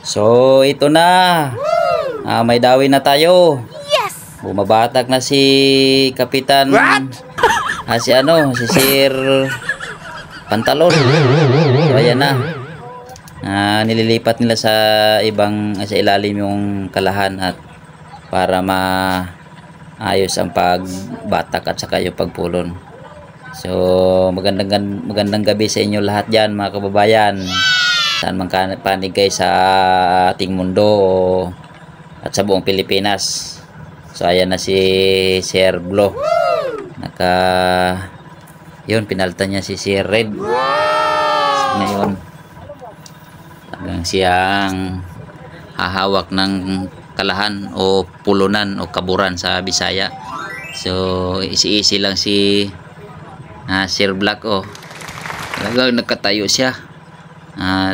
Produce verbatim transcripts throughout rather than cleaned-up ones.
So ito na. Ah, may dawi na tayo. Yes! Bumabatak na si Kapitan. What? Ah, si ano, si Sir Pantalon. So ayan na. Ah, nililipat nila sa ibang sa ilalim yung kalahan at para maayos ang pagbatak at saka yung pagpulon. So magandang magandang gabi sa inyo lahat diyan, mga kababayan. Saan man panig kayo sa ating mundo at sa buong Pilipinas. So ayan na si Sir Blo. Naka yun, pinaltan niya si Sir Red. Ngayon hanggang siyang hahawak ng kalahan o pulunan o kaburan sa Bisaya. So easy-easy lang si ah, Sir Black. Oh, talagang nagkatayo siya at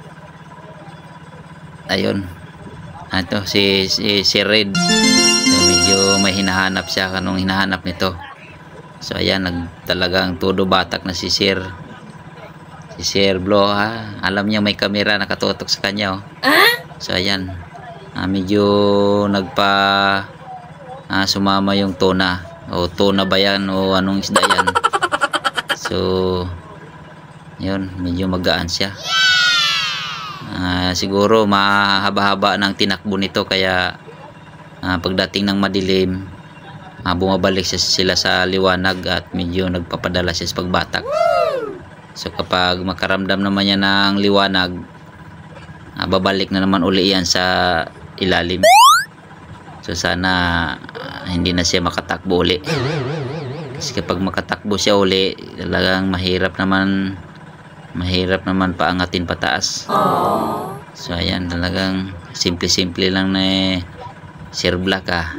ayun, ito si, si, si Red. So, medyo may hinahanap siya. Anong hinahanap nito? So ayan, nag, talagang todo batak na si Sir si Sir Blo, ha. Alam niya may kamera nakatutok sa kanya, oh. So ayan, ah, medyo nagpa ah, sumama yung tuna o tuna ba yan o anong isda yan. So yun, medyo magaan siya. Uh, siguro mahaba-haba ng tinakbo nito kaya uh, pagdating ng madilim uh, bumabalik siya, sila sa liwanag at medyo nagpapadala siya sa pagbatak. So kapag makaramdam naman niya ng liwanag, uh, babalik na naman uli yan sa ilalim. So sana uh, hindi na siya makatakbo uli, kasi kapag makatakbo siya uli talagang mahirap naman mahirap naman paangatin pataas. Aww. So ayan, talagang simple-simple lang na eh, Sir Black, ah.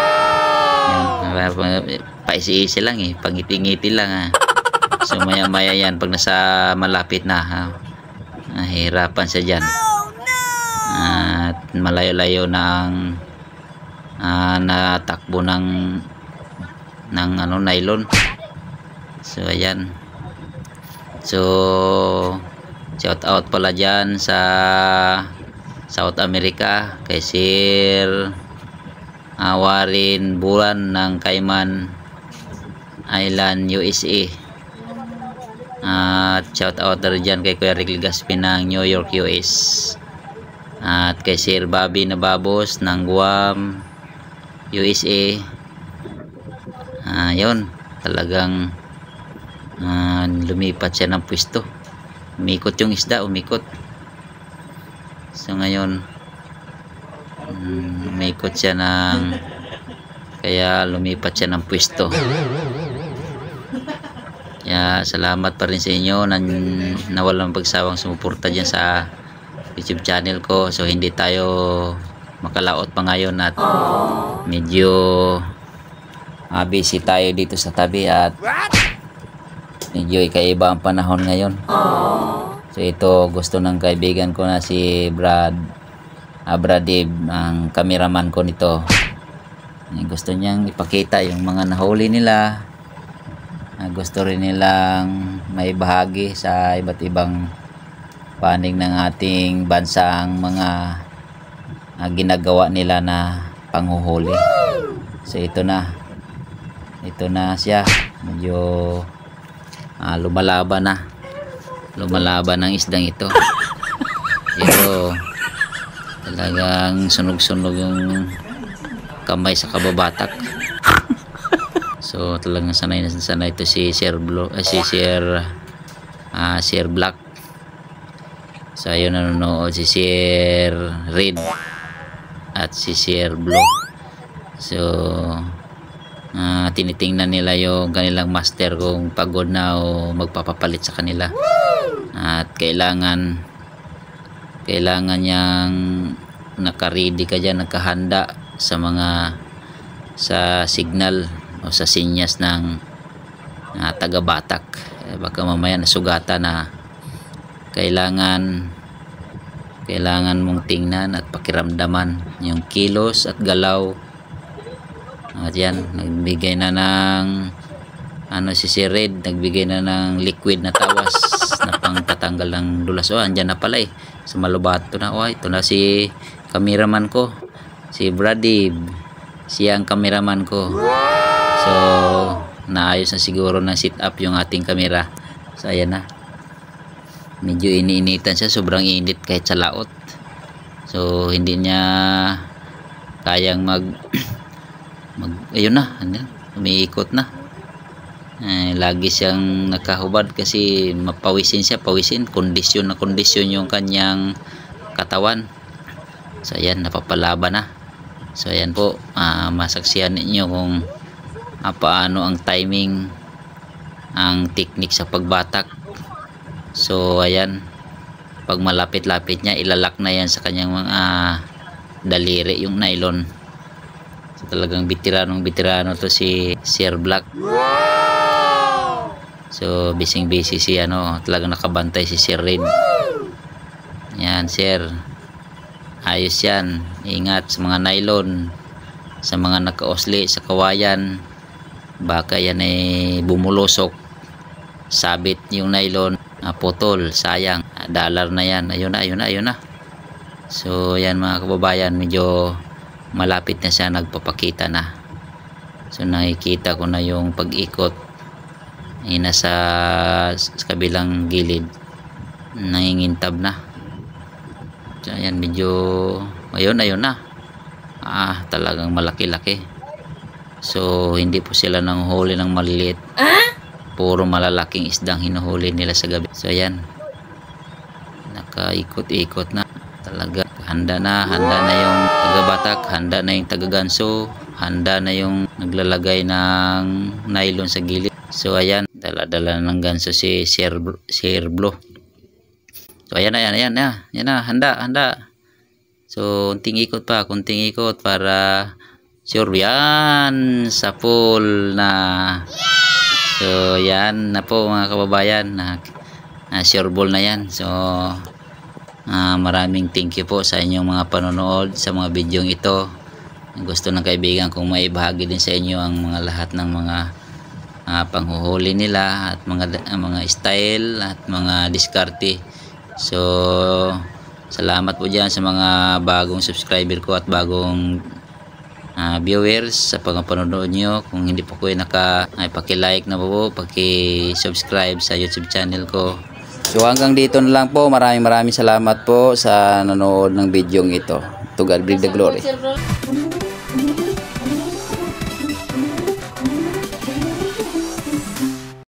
Wow. Paisi-isi lang eh, pangiti-ngiti lang, ah. So maya maya yan pag nasa malapit na, ha, nahihirapan siya dyan. Oh, no! At malayo-layo ng uh, natakbo ng ng ano, nylon. So ayan. So shout out pala dyan sa South America kay Sir uh, Warren Bulan ng Cayman Island, U S A. At uh, shout out na rin dyan kay Kuya Rick Legaspi ng New York, U S. At kay Sir Bobby Nababos ng Guam, U S A. Uh, yun, talagang Uh, lumipat siya ng pwesto. Umikot yung isda, umikot. So ngayon um, umikot siya ng kaya lumipat siya ng pwesto. Kaya salamat pa rin sa inyo na, na walang pagsawang sumuporta dyan sa YouTube channel ko. So hindi tayo makalaot pa ngayon at medyo uh, busy tayo dito sa tabi at medyo ikaiba ang panahon ngayon. Aww. So ito, gusto ng kaibigan ko na si Brad uh, Brad Dave, ang cameraman ko nito. Gusto niyang ipakita yung mga nahuli nila. Uh, gusto rin nilang may bahagi sa iba't ibang panig ng ating bansang mga uh, ginagawa nila na panghuhuli. So ito na. Ito na siya. Medyo Ah, lumalaban na lumalaban ng isdang ito. Pero talagang sunog-sunog yung kamay sa kababatak. So talagang sanay na sanay ito si Sir Blo, eh, si Sir ah, Sir Black. So ayun, nanonood si Sir Red at si Sir Blo. So Uh, tinitingnan nila yung kanilang master kung pagod na o magpapapalit sa kanila. At kailangan kailangan niyang nakaready ka dyan, nakahanda sa mga sa signal o sa sinyas ng uh, taga-batak. Eh, baka mamaya nasugatan na kailangan kailangan mong tingnan at pakiramdaman yung kilos at galaw. At yan, nagbigay na ng ano si Sir Red, nagbigay na ng liquid na tawas na pang tatanggal ng dulas. Oh, andyan na pala eh. sa Malubato na. Oh, ito na si cameraman ko, si Brady. Siya ang cameraman ko. So naayos na siguro na sit up yung ating camera. So ayan na, medyo iniinitan siya, sobrang init kahit sa laot. So hindi niya kayang mag, mag ayun na, umiikot na. Eh, lagi siyang nakahubad kasi mapawisin siya, pawisin, kondisyon na kondisyon yung kanyang katawan. So ayan, napapalaba na. So ayan po, uh, masaksihan ninyo kung uh, paano ang timing, ang technique sa pagbatak. So ayan, pag malapit-lapit niya, ilalak na yan sa kanyang mga uh, daliri yung nylon. So talagang bitiranong bitirano to si Sir Black. So bising busy si ano, talagang nakabantay si Sir Red. Yan sir, ayos yan, ingat sa mga nylon, sa mga nakaosli sa kawayan, baka yan ay bumulusok, sabit yung nylon, ah, putol, sayang, dollar na yan. Ayun na, ayun na, ayun na. So yan mga kababayan, medyo malapit na siya, nagpapakita na. So nakikita ko na yung pag-ikot ay nasa sa kabilang gilid, nangingintab na. So ayan, medyo ayun, ayun na. Ah, talagang malaki-laki. So hindi po sila nanghuli ng maliliit, puro malalaking isdang hinuhuli nila sa gabi. So ayan, nakaikot-ikot na talaga. Handa na, handa na yung tagabatak, handa na yung tagaganso, handa na yung naglalagay ng nylon sa gilid. So ayan, dala-dala ng ganso si Sir, Sir Blue. So ayan na, ayan, ayan, ayan, ayan na, handa, handa. So kunting ikot pa, kunting ikot para sure yan, sa full na. So yan na po mga kababayan, na, na sure ball na yan. So uh, maraming thank you po sa inyong mga panonood sa mga bidyong ito. Gusto ng kaibigan kong maibahagi din sa inyo ang mga lahat ng mga Uh, panghuhuli nila at mga uh, mga style at mga diskarte. So salamat po dyan sa mga bagong subscriber ko at bagong uh, viewers sa pagpapanood nyo. Kung hindi po ko naka ay paki-like na po, paki-subscribe sa YouTube channel ko. So hanggang dito na lang po. Maraming maraming salamat po sa nanonood ng bidyong ito. To God be the glory.